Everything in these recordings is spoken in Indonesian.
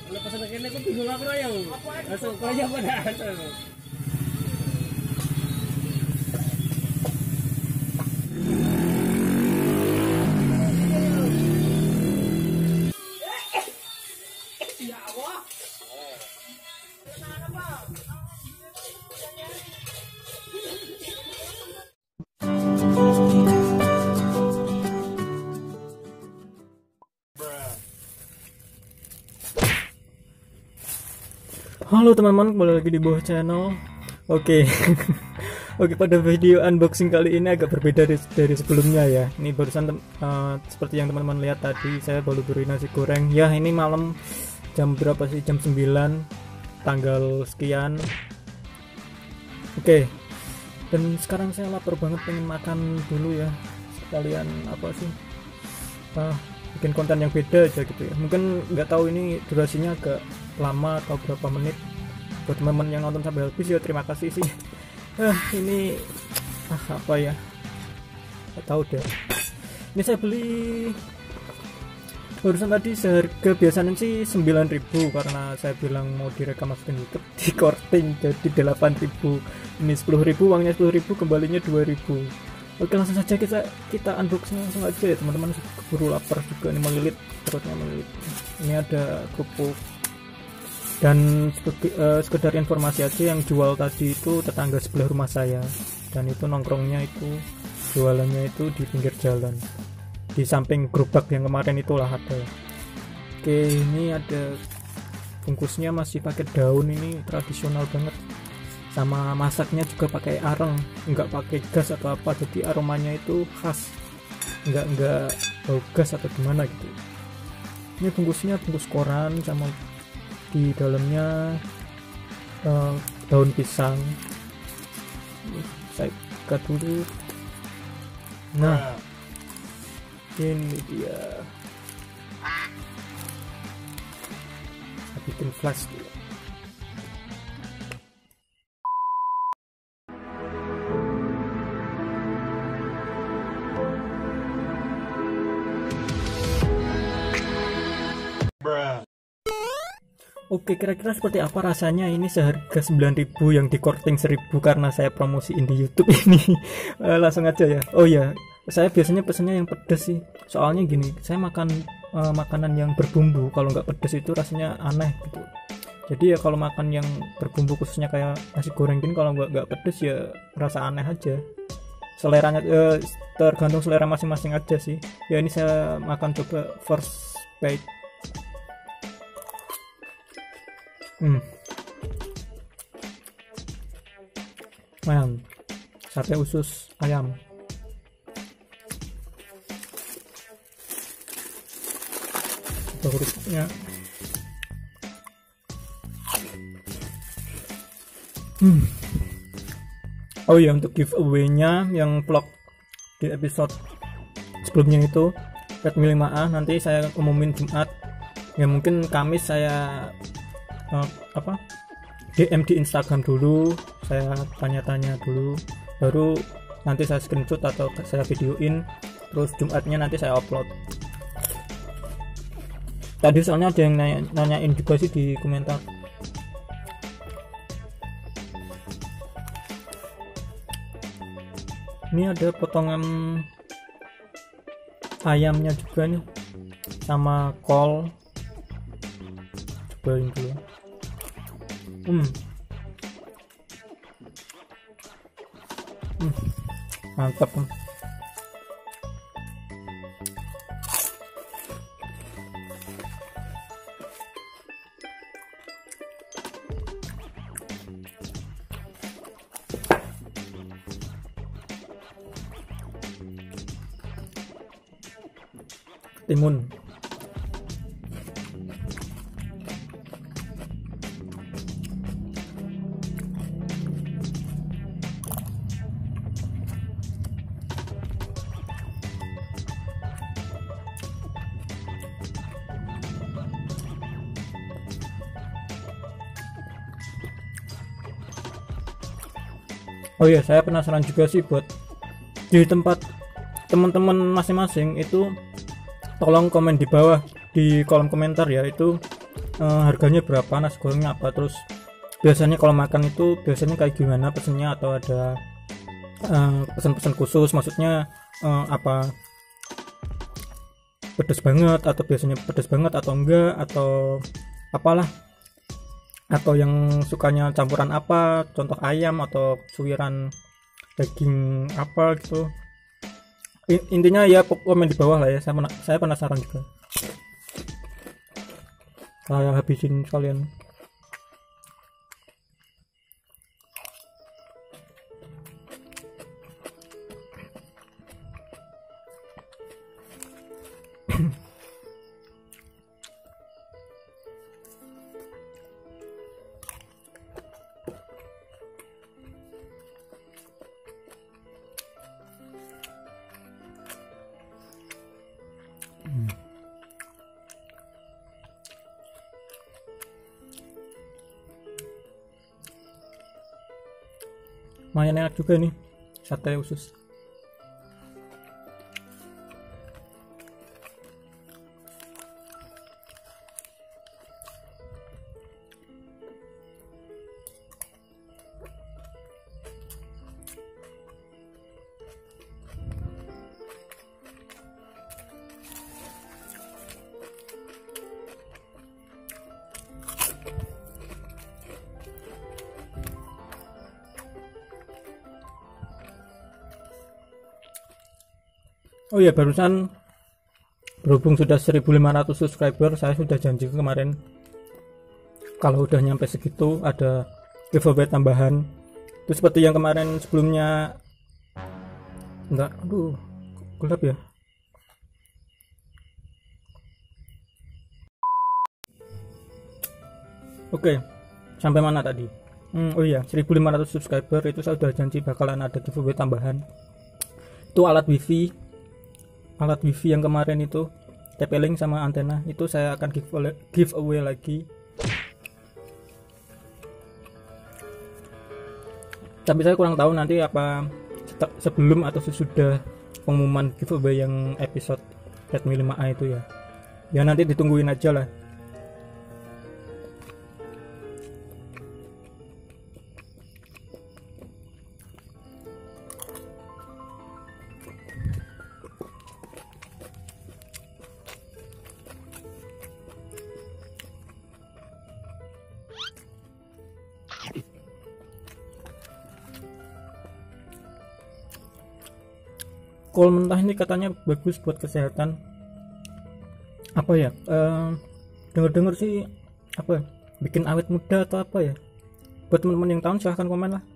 Lepas kene aku bingung aku ya. Langsung kaya pada. Halo teman-teman, kembali lagi di bawah channel. Oke. Oke, pada video unboxing kali ini agak berbeda dari sebelumnya ya. Ini barusan seperti yang teman-teman lihat tadi, saya baru beri nasi goreng. Ya, ini malam jam berapa sih? Jam 9 tanggal sekian. Oke. Dan sekarang saya lapar banget, pengen makan dulu ya. Sekalian apa sih? Bikin konten yang beda aja gitu ya. Mungkin nggak tahu ini durasinya agak lama atau berapa menit. Buat teman-teman yang nonton sampai habis ya terima kasih sih. Ini apa ya, nggak tahu deh. Ini saya beli barusan tadi, seharga biasanya sih 9.000 karena saya bilang mau direkam masukin YouTube, di korting jadi 8.000. Ini 10.000, uangnya 10.000, kembalinya 2.000. Oke, langsung saja kita unboxing langsung aja ya teman-teman. Keburu lapar juga nih, melilit perutnya melilit. Ini ada kerupuk. Dan sekedar informasi aja, yang jual tadi itu tetangga sebelah rumah saya, dan itu nongkrongnya itu jualannya itu di pinggir jalan di samping gerobak yang kemarin itulah ada. Oke, ini ada bungkusnya masih pakai daun, ini tradisional banget. Sama masaknya juga pakai areng, nggak pakai gas atau apa, jadi aromanya itu khas, nggak bau gas atau gimana gitu. Ini bungkusnya bungkus koran, sama di dalamnya daun pisang. Saya buka dulu. Nah, ini dia. Saya bikin flash dulu. Oke, kira-kira seperti apa rasanya ini seharga 9.000 yang di korting 1.000 karena saya promosiin di YouTube ini. Langsung aja ya. Oh ya, saya biasanya pesennya yang pedas sih. Soalnya gini, saya makan makanan yang berbumbu, kalau nggak pedas itu rasanya aneh gitu. Jadi ya kalau makan yang berbumbu khususnya kayak nasi goreng gini, kalau nggak pedas ya rasa aneh aja. Seleranya tergantung selera masing-masing aja sih. Ya ini saya makan coba first bite. Ayam, sate usus ayam. Kerupuknya. Oh iya, untuk giveaway-nya yang vlog di episode sebelumnya itu Redmi 5A nanti saya umumin Jumat. Ya mungkin Kamis saya DM di Instagram dulu, saya tanya-tanya dulu, baru nanti saya screenshot atau saya videoin, terus Jumatnya nanti saya upload. Tadi soalnya ada yang nanyain juga sih di komentar. Ini ada potongan ayamnya juga nih, sama kol. Cobain dulu. Mantap. Timun. Oh iya, saya penasaran juga sih buat di tempat teman-teman masing-masing itu, tolong komen di bawah di kolom komentar ya, itu harganya berapa, nasi gorengnya apa, terus biasanya kalau makan itu biasanya kayak gimana pesennya, atau ada pesan-pesan khusus, maksudnya apa, pedas banget atau biasanya pedas banget atau enggak, atau apalah, atau yang sukanya campuran apa, contoh ayam atau suwiran daging apa gitu. Intinya ya komen di bawah lah ya, saya penasaran juga. Saya habisin kalian. Lumayan enak juga nih sate usus. Oh ya, barusan berhubung sudah 1500 subscriber, saya sudah janji kemarin kalau udah nyampe segitu ada giveaway tambahan. Itu seperti yang kemarin sebelumnya. Enggak, aduh, gelap ya. Oke, sampai mana tadi? Oh iya, 1500 subscriber itu saya udah janji bakalan ada giveaway tambahan. Itu alat wifi yang kemarin itu, TP-Link sama antena, itu saya akan giveaway lagi. Tapi saya kurang tahu nanti apa sebelum atau sesudah pengumuman giveaway yang episode Redmi 5A itu ya. Ya nanti ditungguin aja lah. Kol mentah ini katanya bagus buat kesehatan. Apa ya? Dengar-dengar sih apa? Bikin awet muda atau apa ya? Buat teman-teman yang tahu silahkan komen lah.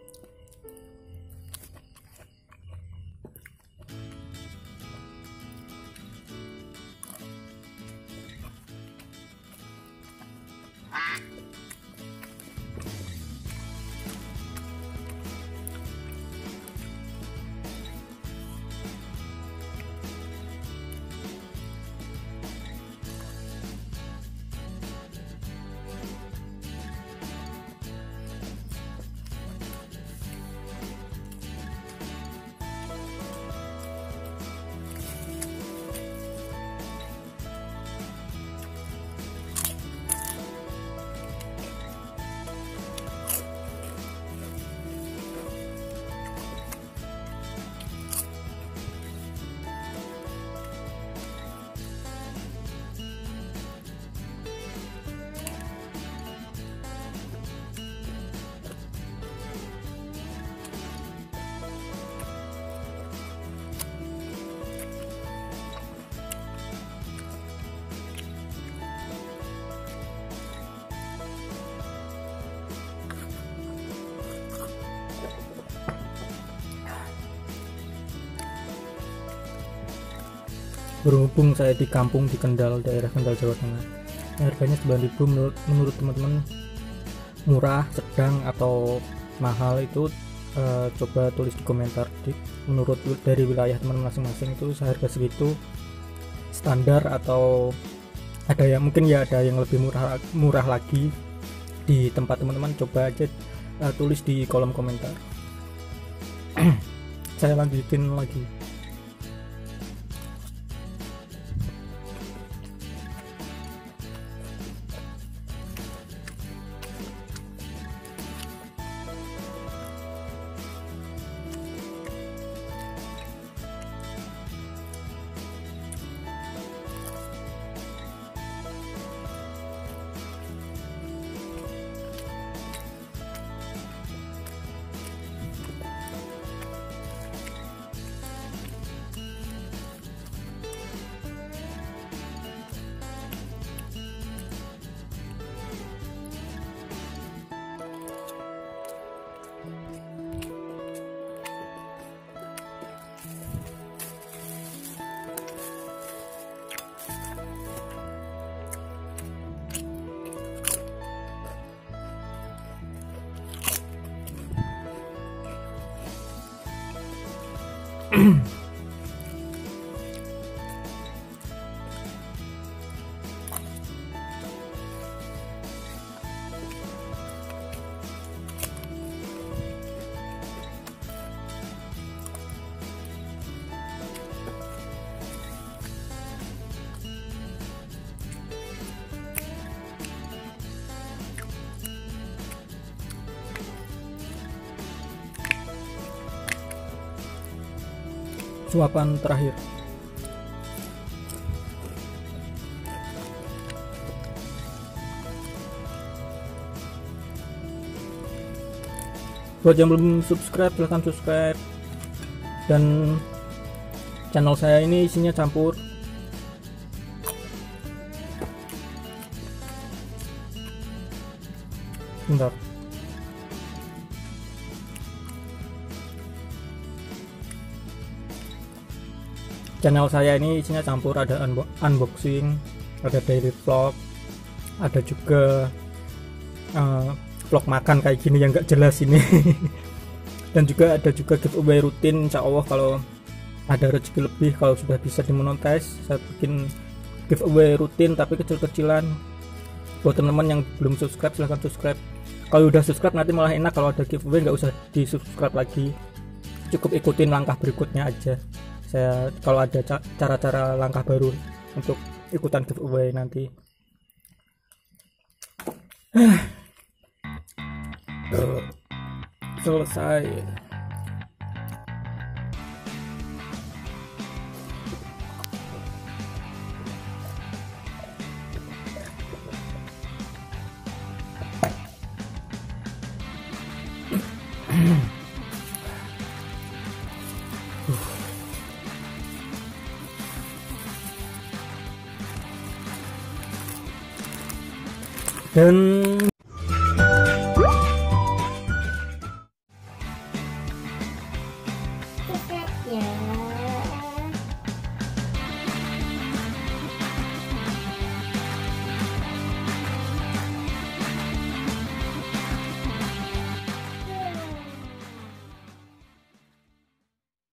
Berhubung saya di kampung di Kendal, daerah Kendal, Jawa Tengah, harganya 9.000 menurut teman-teman murah, sedang, atau mahal itu coba tulis di komentar. Menurut dari wilayah teman masing-masing itu seharga segitu standar, atau ada yang mungkin ya ada yang lebih murah lagi di tempat teman-teman. Coba aja tulis di kolom komentar. Saya lanjutin lagi. Suapan terakhir. Buat yang belum subscribe, silahkan subscribe. Dan channel saya ini isinya campur. Bentar. Channel saya ini isinya campur, ada unboxing, ada daily vlog, ada juga vlog makan kayak gini yang gak jelas ini. Dan juga ada juga giveaway rutin, insya Allah kalau ada rezeki lebih, kalau sudah bisa dimonetize, saya bikin giveaway rutin tapi kecil-kecilan. Buat teman-teman yang belum subscribe, silahkan subscribe. Kalau udah subscribe nanti malah enak, kalau ada giveaway nggak usah di subscribe lagi, cukup ikutin langkah berikutnya aja. Saya kalau ada cara-cara langkah baru untuk ikutan giveaway nanti. Selesai. Dan subscribe ya.